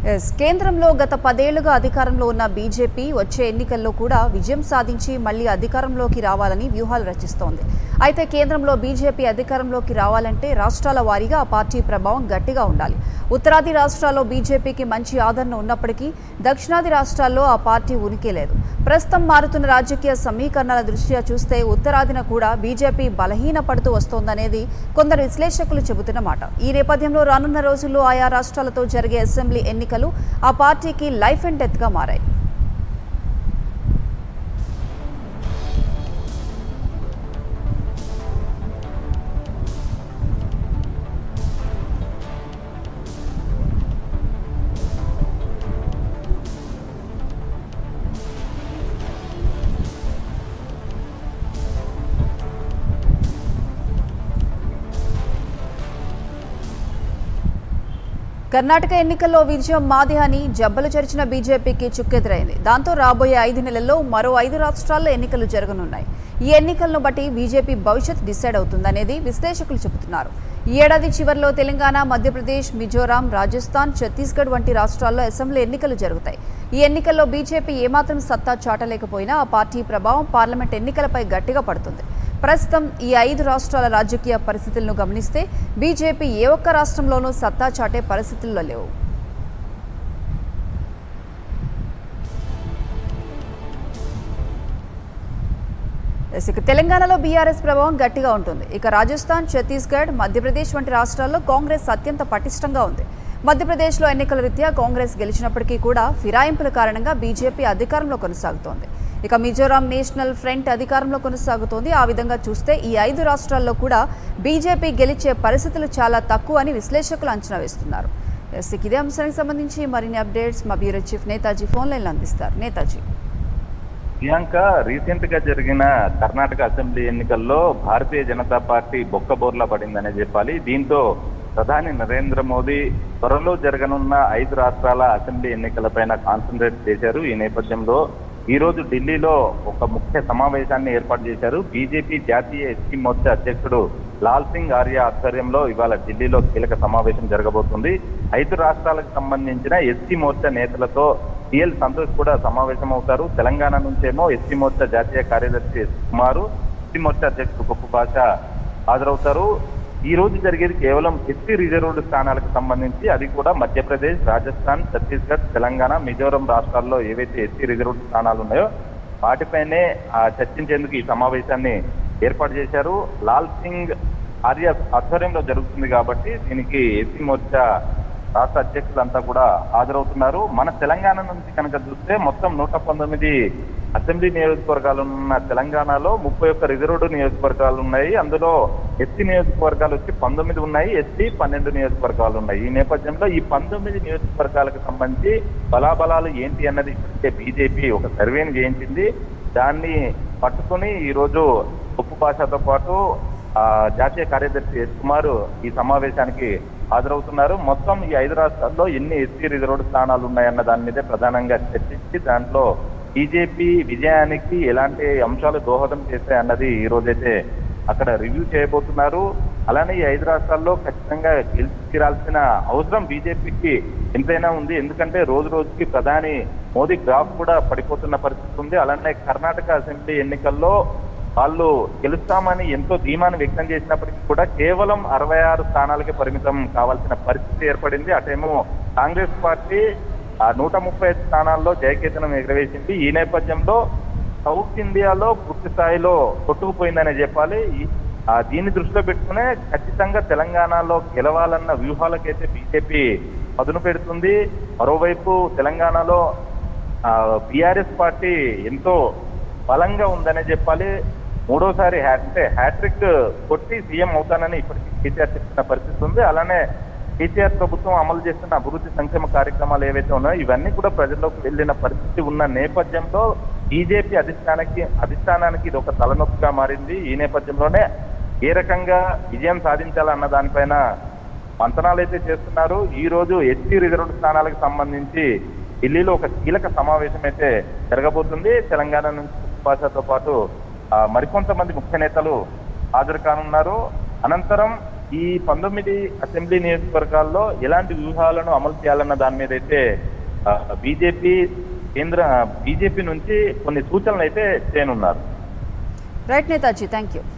కేంద్రంలో గత 10 ఏళ్లుగా అధికారంలో ఉన్న బీజేపీ వచ్చే ఎన్నికల్లో కూడా విజయం సాధించి మళ్లీ అధికారంలోకి రావాలని వ్యూహాలు రచిస్తోంది. అయితే కేంద్రంలో బీజేపీ అధికారంలోకి రావాలంటే రాష్ట్రాల వారీగా ఆ పార్టీ ప్రభావం గట్టిగా ఉండాలి. ఉత్తరాది రాష్ట్రాల్లో బీజేపీకి మంచి ఆదరణ ఉన్నప్పటికీ దక్షిణాది రాష్ట్రాల్లో ఆ పార్టీ ఉనికి లేదు. ప్రస్తుతం మారుతున్న రాజకీయ సమీకరణాల దృష్ట్యా చూస్తే ఉత్తరాదిన కూడా బీజేపీ బలహీనపడుతూ వస్తోందనేది కొందరు విశ్లేషకులు చెబుతున్న మాట. ఈ నేపథ్యంలో రానున్న రోజుల్లో ఆయా రాష్ట్రాలతో జరిగే అసెంబ్లీ ఎన్నికలు ఆ పార్టీకి లైఫ్ అండ్ డెత్ గా మారాయి. కర్ణాటక ఎన్నికల్లో విజయం మాది అని జబ్బలు చరిచిన బీజేపీకి చుక్కెదురైంది. దాంతో రాబోయే 5 నెలల్లో మరో 5 రాష్ట్రాల్లో ఎన్నికలు జరగనున్నాయి. ఈ ఎన్నికలను బట్టి బీజేపీ భవిష్యత్ డిసైడ్ అవుతుందనేది విశ్లేషకులు చెబుతున్నారు. ఈ ఏడాది చివరిలో తెలంగాణ, మధ్యప్రదేశ్, మిజోరాం, రాజస్థాన్, ఛత్తీస్గఢ్ వంటి రాష్ట్రాల్లో అసెంబ్లీ ఎన్నికలు జరుగుతాయి. ఈ ఎన్నికల్లో బీజేపీ ఏమాత్రం సత్తా చాటలేకపోయినా ఆ పార్టీ ప్రభావం పార్లమెంట్ ఎన్నికలపై గట్టిగా పడుతుంది. ప్రస్తుతం ఈ 5 రాష్ట్రాల రాజకీయ పరిస్థితులను గమనిస్తే బీజేపీ ఏ ఒక్క రాష్ట్రంలోనూ సత్తా చాటే పరిస్థితుల్లో లేవు. ఇక తెలంగాణలో బీఆర్ఎస్ ప్రభావం గట్టిగా ఉంటుంది. ఇక రాజస్థాన్, ఛత్తీస్గఢ్, మధ్యప్రదేశ్ వంటి రాష్ట్రాల్లో కాంగ్రెస్ అత్యంత పటిష్టంగా ఉంది. మధ్యప్రదేశ్లో ఎన్నికల రీత్యా కాంగ్రెస్ గెలిచినప్పటికీ కూడా ఫిరాయింపుల కారణంగా బీజేపీ అధికారంలో కొనసాగుతోంది. ఇక మిజోరాం నేషనల్ ఫ్రంట్ అధికారంలో కొనసాగుతోంది. ఆ విధంగా చూస్తే ఈ 5 రాష్ట్రాల్లో కూడా బీజేపీ గెలిచే పరిస్థితులు చాలా తక్కువ అని విశ్లేషకులు అంచనా వేస్తున్నారు. ఇదే అంశానికి సంబంధించి మరిన్ని అప్డేట్స్ మా బ్యూరో చీఫ్ నేతాజీ ఫోన్ లైన్లో అందిస్తారు. నేతాజీ. ప్రియాంక, రీసెంట్ గా జరిగిన కర్ణాటక అసెంబ్లీ ఎన్నికల్లో భారతీయ జనతా పార్టీ బొక్కబోర్లా పడిందనే చెప్పాలి. దీంతో ప్రధాని నరేంద్ర మోదీ త్వరలో జరగనున్న 5 రాష్ట్రాల అసెంబ్లీ ఎన్నికలపైన కాన్సన్ట్రేట్ చేశారు. ఈ నేపథ్యంలో ఈ రోజు ఢిల్లీలో ఒక ముఖ్య సమావేశాన్ని ఏర్పాటు చేశారు. బీజేపీ జాతీయ ఎస్టీ మోర్చా అధ్యక్షుడు లాల్ సింగ్ ఆర్య ఆధ్వర్యంలో ఇవాళ ఢిల్లీలో కీలక సమావేశం జరగబోతుంది. 5 రాష్ట్రాలకు సంబంధించిన ఎస్టీ మోర్చా నేతలతో టిఎల్ సంతోష్ కూడా సమావేశం అవుతారు. తెలంగాణ నుంచేమో ఎస్టీ మోర్చా జాతీయ కార్యదర్శి కుమారు, ఎస్టీ మోర్చా అధ్యక్షుడు కొప్పు పాషా హాజరవుతారు. ఈ రోజు జరిగేది కేవలం ఎస్టీ రిజర్వ్డ్ స్థానాలకు సంబంధించి, అది కూడా మధ్యప్రదేశ్, రాజస్థాన్, ఛత్తీస్గఢ్, తెలంగాణ, మిజోరం రాష్ట్రాల్లో ఏవైతే ఎస్టీ రిజర్వ్డ్ స్థానాలు ఉన్నాయో వాటిపైనే చర్చించేందుకు ఈ సమావేశాన్ని ఏర్పాటు చేశారు. లాల్ సింగ్ ఆర్య ఆధ్వర్యంలో జరుగుతుంది కాబట్టి దీనికి ఎస్టీ మోర్చా రాష్ట్ర అధ్యక్షులంతా కూడా హాజరవుతున్నారు. మన తెలంగాణ నుంచి కనుక చూస్తే మొత్తం 119 అసెంబ్లీ నియోజకవర్గాలు ఉన్న తెలంగాణలో 31 రిజర్వ్డ్ నియోజకవర్గాలు ఉన్నాయి. అందులో ఎస్టీ నియోజకవర్గాలు వచ్చి 19 ఉన్నాయి, ఎస్టీ 12 నియోజకవర్గాలు ఉన్నాయి. ఈ నేపథ్యంలో ఈ 19 నియోజకవర్గాలకు సంబంధించి బలాబలాలు ఏంటి అన్నది ఇప్పటికే బీజేపీ ఒక సర్వేని చేయించింది. దాన్ని పట్టుకుని ఈ రోజు కొప్పు పాషాతో పాటు జాతీయ కార్యదర్శి ఎస్ కుమార్ ఈ సమావేశానికి హాజరవుతున్నారు. మొత్తం ఈ 5 రాష్ట్రాల్లో ఎన్ని ఎస్టీ రిజర్వ్డ్ స్థానాలు ఉన్నాయన్న దాని మీదే ప్రధానంగా చర్చించి దాంట్లో బీజేపీ విజయానికి ఎలాంటి అంశాలు దోహదం చేస్తాయి అన్నది ఈ రోజైతే అక్కడ రివ్యూ చేయబోతున్నారు. అలానే ఈ 5 రాష్ట్రాల్లో ఖచ్చితంగా గెలిచిరాల్సిన అవసరం బీజేపీకి ఎంతైనా ఉంది. ఎందుకంటే రోజు రోజుకి ప్రధాని మోదీ గ్రాఫ్ కూడా పడిపోతున్న పరిస్థితి ఉంది. అలానే కర్ణాటక అసెంబ్లీ ఎన్నికల్లో వాళ్ళు గెలుస్తామని ఎంతో ధీమాను వ్యక్తం చేసినప్పటికీ కూడా కేవలం 66 స్థానాలకే పరిమితం కావాల్సిన పరిస్థితి ఏర్పడింది. అటేమో కాంగ్రెస్ పార్టీ 135 స్థానాల్లో జయకేతనం ఎగరవేసింది. ఈ నేపథ్యంలో సౌత్ ఇండియాలో పూర్తి స్థాయిలో కొట్టుకుపోయిందనే చెప్పాలి. దీన్ని దృష్టిలో పెట్టుకునే ఖచ్చితంగా తెలంగాణలో గెలవాలన్న వ్యూహాలకైతే బీజేపీ పదును పెడుతుంది. మరోవైపు తెలంగాణలో బీఆర్ఎస్ పార్టీ ఎంతో బలంగా ఉందనే చెప్పాలి. 3వసారి హ్యాట్రిక్ కొట్టి సీఎం అవుతానని ఇప్పటికీ కేసీఆర్ చెప్పిన పరిస్థితి ఉంది. అలానే కేసీఆర్ ప్రభుత్వం అమలు చేస్తున్న అభివృద్ధి సంక్షేమ కార్యక్రమాలు ఏవైతే ఉన్నాయో ఇవన్నీ కూడా ప్రజల్లోకి వెళ్లిన పరిస్థితి ఉన్న నేపథ్యంలో బీజేపీ అధిష్టానానికి ఇది ఒక తలనొప్పిగా మారింది. ఈ నేపథ్యంలోనే ఏ రకంగా విజయం సాధించాలన్న దానిపైన మంతనాలు అయితే చేస్తున్నారు. ఈ రోజు ఎస్టీ రిజర్వ్డ్ స్థానాలకు సంబంధించి ఢిల్లీలో ఒక కీలక సమావేశం అయితే జరగబోతుంది. తెలంగాణ నుంచి భాషతో పాటు మరికొంతమంది ముఖ్య నేతలు హాజరు కానున్నారు. అనంతరం ఈ 19 అసెంబ్లీ నియోజకవర్గాల్లో ఎలాంటి వ్యూహాలను అమలు చేయాలన్న దాని మీద అయితే బీజేపీ నుంచి కొన్ని సూచనలు అయితే చేయనున్నారు. Right Netaji, thank you.